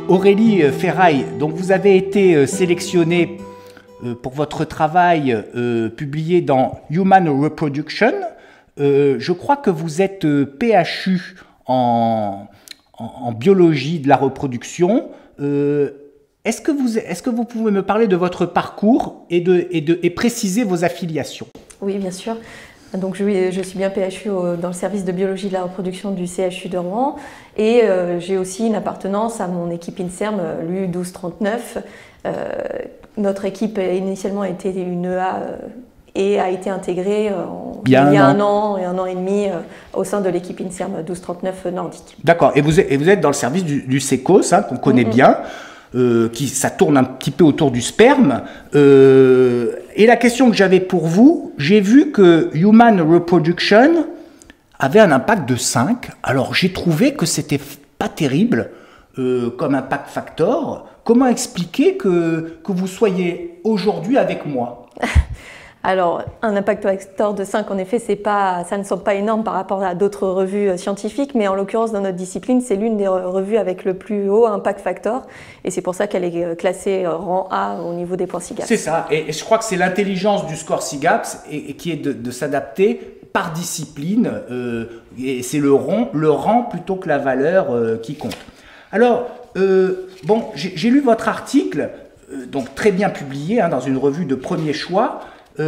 Aurélie Ferraille, donc vous avez été sélectionnée pour votre travail publié dans Human Reproduction. Je crois que vous êtes PHU en biologie de la reproduction. Est-ce que vous pouvez me parler de votre parcours et préciser vos affiliations? Oui, bien sûr. Donc, je suis bien PHU dans le service de biologie de la reproduction du CHU de Rouen et j'ai aussi une appartenance à mon équipe INSERM, l'U1239. Notre équipe initialement était une EA et a été intégrée il y a un an et un an et demi au sein de l'équipe INSERM 1239 nordique. D'accord. Et vous êtes dans le service du SECOS, hein, qu'on connaît bien. Ça tourne un petit peu autour du sperme. Et la question que j'avais pour vous, j'ai vu que Human Reproduction avait un impact de 5. Alors j'ai trouvé que c'était pas terrible comme impact factor. Comment expliquer que vous soyez aujourd'hui avec moi? Alors, un impact factor de 5, en effet, ça ne semble pas énorme par rapport à d'autres revues scientifiques, mais en l'occurrence, dans notre discipline, c'est l'une des revues avec le plus haut impact factor, et c'est pour ça qu'elle est classée rang A au niveau des points SIGAPS. C'est ça, et je crois que c'est l'intelligence du score SIGAPS et qui est de s'adapter par discipline, et c'est le rang plutôt que la valeur qui compte. Alors, bon, j'ai lu votre article, donc très bien publié, hein, dans une revue de premier choix.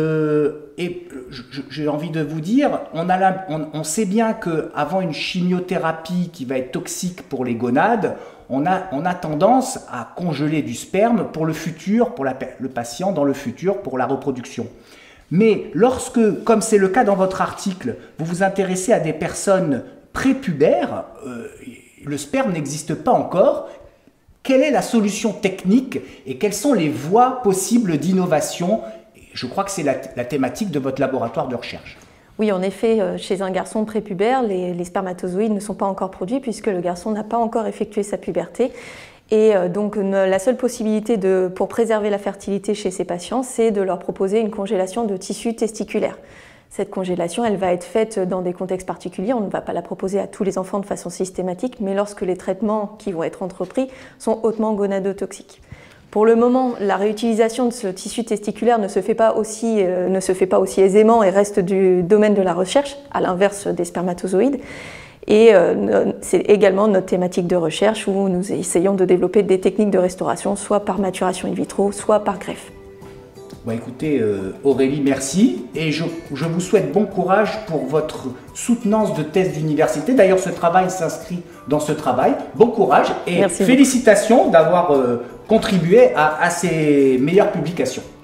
Et j'ai envie de vous dire, on sait bien qu'avant une chimiothérapie qui va être toxique pour les gonades, on a tendance à congeler du sperme pour le futur, pour le patient dans le futur, pour la reproduction. Mais lorsque, comme c'est le cas dans votre article, vous vous intéressez à des personnes prépubères, le sperme n'existe pas encore. Quelle est la solution technique et quelles sont les voies possibles d'innovation? Je crois que c'est la thématique de votre laboratoire de recherche. Oui, en effet, chez un garçon prépubère, les spermatozoïdes ne sont pas encore produits puisque le garçon n'a pas encore effectué sa puberté. Et donc la seule possibilité pour préserver la fertilité chez ces patients, c'est de leur proposer une congélation de tissu testiculaire. Cette congélation, elle va être faite dans des contextes particuliers. On ne va pas la proposer à tous les enfants de façon systématique, mais lorsque les traitements qui vont être entrepris sont hautement gonadotoxiques. Pour le moment, la réutilisation de ce tissu testiculaire ne se fait pas aussi aisément et reste du domaine de la recherche, à l'inverse des spermatozoïdes. Et c'est également notre thématique de recherche où nous essayons de développer des techniques de restauration, soit par maturation in vitro, soit par greffe. Bon, écoutez, Aurélie, merci. Et je vous souhaite bon courage pour votre soutenance de thèse d'université. D'ailleurs, ce travail s'inscrit dans ce travail. Bon courage et merci félicitations d'avoir contribué à ces meilleures publications.